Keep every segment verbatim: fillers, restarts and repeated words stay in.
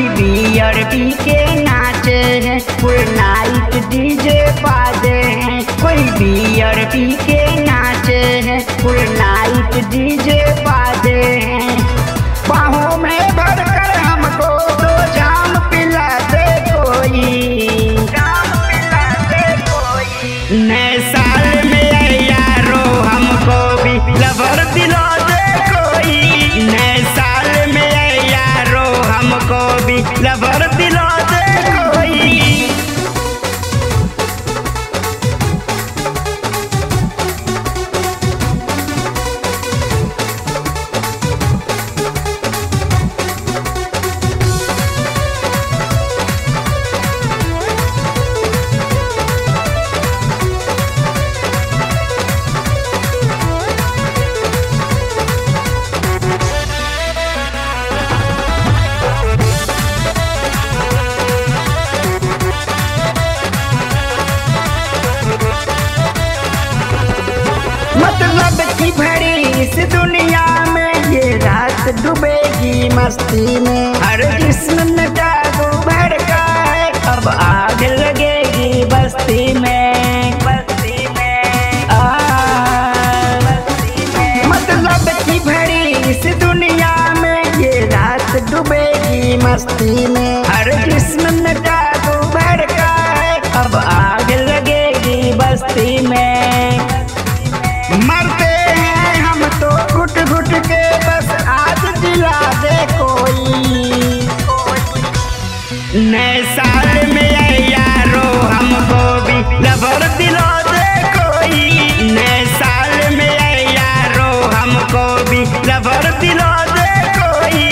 कोई बियर पी के नाचे हैं, फुल नाइट डीजे बाजे हैं। कोई बियर पी के नाचे हैं, फुल नाइट डीजे बाजे हैं। बाहों में भरकर हमको दो जाम पिला दे कोई, जाम पिला दे कोई। नए साल में यारो हमको भी लवर दिला दे कोई। नए साल में यारो हमको भी लवर दिला दे कोई। मतलब की भरी इस दुनिया में ये रात डूबेगी मस्ती में। हर जिस्म में जादू भड़का है, अब आग लगेगी बस्ती में, बस्ती में, आ, बस्ती में। मतलब की भरी इस दुनिया में ये रात डूबेगी मस्ती में। हर जिस्म में जादू भड़का है, अब आग लगेगी बस्ती में। मरते हैं हम तो घुट घुट के, बस आज दिला दे कोई। नए साल में यारो हमको भी लवर दिला दे कोई। नए साल में यारो हमको भी लवर दिला दे कोई।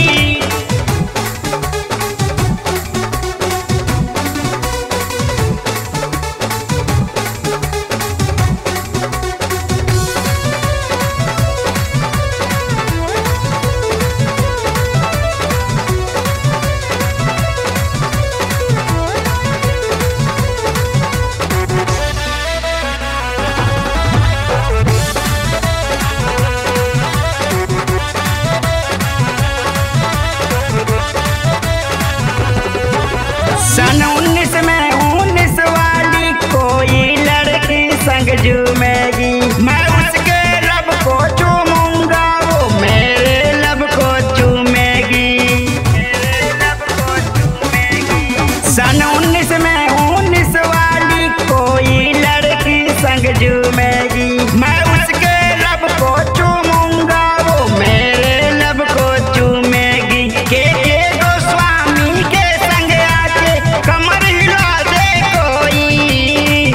सन उन्नीस में उन्नीस वाली कोई लड़की संग झूमेगी। मैं उसके लब को चूमूंगा, वो मेरे लब को चूमेगी, मेरे लब को चूमेगी। सन उन्नीस में उन्नीस वाली कोई लड़की संग झूमेगी। मैं उसके लब को चूमूंगा, वो मेरे लब को चूमेगी। के के गोस्वामी के संग आके कमर हिला दे कोई।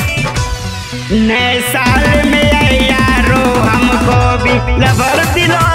नए साल में यारो हमको भी लवर दिला